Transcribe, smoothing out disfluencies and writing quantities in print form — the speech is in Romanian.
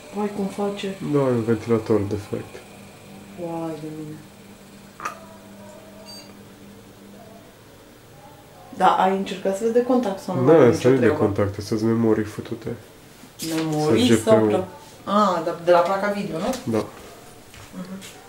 Vai, cum face. Da, e un ventilator defect. Uai de mine. Da, ai încercat să vezi de contact sau nu? Da, să nu de contact, să-ți memorii fătute. Memorii sau... GPU. Ah, de la placa video, nu? Da. Uh-huh.